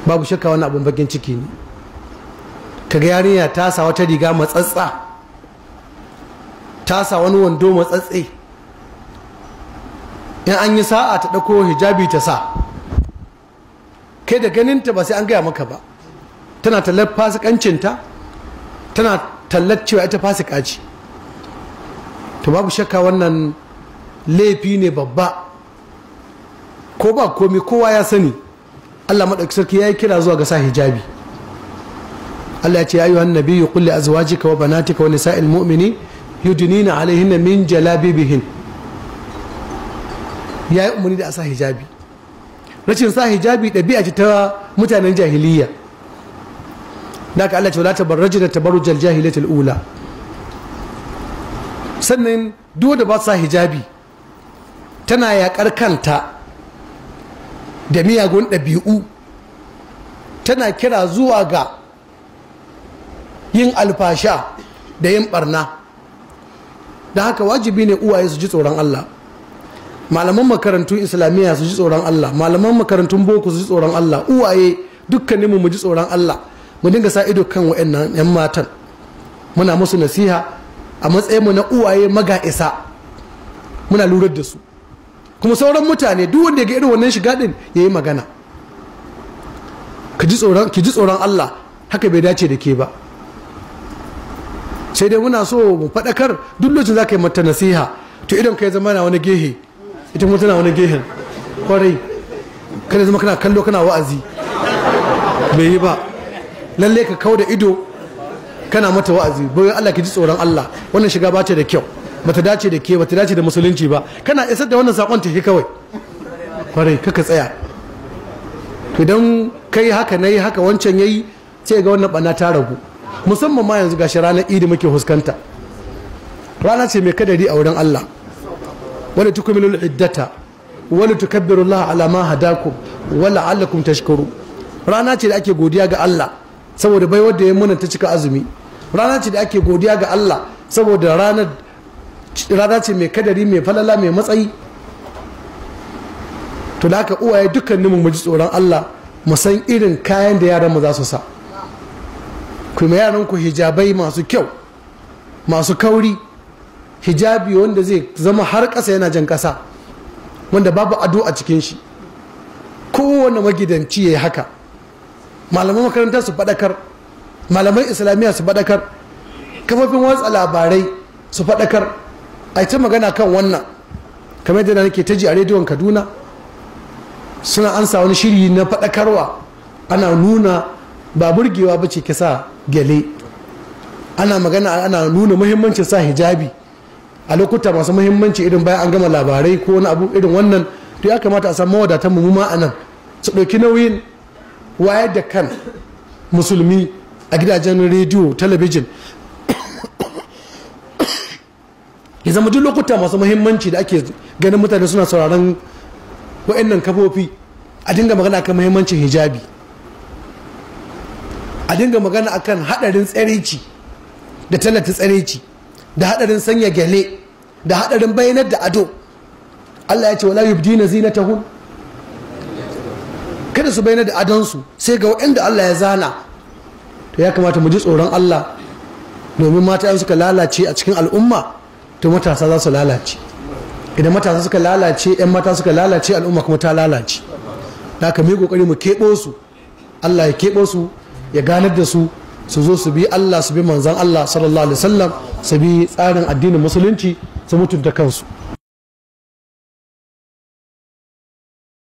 babu shakka wani abin bakin ciki ne. Kaga yarinya ta sa wata riga matsatsa, ta sa wani wando matsatse, in an yi sa'a ta ɗauko hijabi ta sa, kai da ganinta ba sai an gaya maka ba, tana tallar fasikancinta, tana tallar cewa ita fasika ce. To babu shakka wannan laifi ne babba, ko ba komi kowa ya sani Allah maɗauki sarki ya yi kira zuwa ga sa hijabi. Allah ya ce ayyuhan nabiyyu qul li azwajika wa banatika wa nisa'il mu'minin yudnina alaihinna min jalabibihin. Ya yi umarni da a sa hijabi. Rashin sa hijabi ɗabi'a ce ta mutanen jahiliya. Naka Allah ce wala tabarrajna tabarrujal jahiliyatil ula. Sannan duk da ba sa hijabi tana yaƙar kanta da miyagun ɗabi'u, tana kira zuwa ga yin alfasha da yin barna. Da haka wajibi ne uwaye su ji tsoron Allah, malaman makarantun islamiyya su ji tsoron Allah, malaman makarantun boko su ji tsoron Allah, uwaye dukkaninmu mu ji tsoron Allah, mu dinga sa ido kan wa'annan 'yan matan, muna musu nasiha a matsayinmu na uwaye maga'isa, muna lurar da su. Kuma sauran mutane duk wanda ya ga irin wannan shiga din ya yi magana, ki ji tsoron Allah, haka bai dace da ke ba. Sai dai muna so mu faɗakar duk lokacin za ka yi mata nasiha, to idan ka yi zama na wani gehe, ita kuma tana wani gehen kwarai, kada zama kana kallo kana wa'azi, bai yi ba. Lalle ka kau da ido kana mata wa'azi, bayan Allah ki ji tsoron Allah, wannan shiga ba ce da kyau, bata dace da ke, bata dace da musulunci ba, kana isar da wannan sakon take kawai kwarai, kaka tsaya. Idan kai haka na yi haka wancan yayi, sai ga wannan bana ta ragu. Musamman ma yanzu gashi ranar idi muke huskanta, rana ce mai kadari a wurin Allah. Wala tukmilul iddata wala tukabbirullah ala ma hadakum wa la'allakum tashkuru. Rana ce da ake godiya ga Allah saboda baiwar da ya muna ta cika azumi. Rana ce da ake godiya ga Allah saboda rana ce mai kadari, mai falala, mai matsayi. To da haka uwaye dukkaninmu mu ji tsoron Allah, mu san irin kayan da yaran mu za su sa. Kuma yaran ku hijabai masu kyau, masu kauri, hijabi wanda zai zama har ƙasa yana jan ƙasa, wanda babu ado a cikin shi. Kowane magidanci ya yi haka. Malaman makarantar su faɗakar, malaman islamiyya su faɗakar, kafofin watsa labarai su faɗakar. A ta magana kan wannan, kamar yadda nake ta ji a rediyon Kaduna, suna ansa wani shiri na faɗakarwa, ana nuna ba burgewa ba ce kisa gyale, ana magana ana nuna muhimmancin sa hijabi a lokuta masu muhimmanci irin bayan an gama labarai ko wani abu irin wannan. To ya kamata a san mawadatan mu ma anan su ɗauki nauyin wayar da kan musulmi a gidajen rediyo, talabijin, ya zama duk lokuta masu muhimmanci da ake ganin mutane suna sauraron wa'annan kafofi, a dinga magana akan muhimmancin hijabi, a dinga magana akan hadarin tsareci da tallata tsareci, da hadarin sanya gyale, da hadarin bayanar da ado. Allah ya ce wala yubdina zinatahun, kada su bayyana da adonsu sai ga waɗanda Allah ya zana. To ya kamata mu ji tsoron Allah, domin mata suka lalace a cikin al'umma, to matasa za su lalace. Idan matasa suka lalace, 'yan mata suka lalace, al'umma kuma ta lalace. Da haka mu yi kokari mu keɓo su, Allah ya keɓo su, ya ganar da su, su zo su bi Allah, su bi manzan Allah sallallahu alaihi wasallam, su bi tsarin addinin musulunci, su mutunta kansu.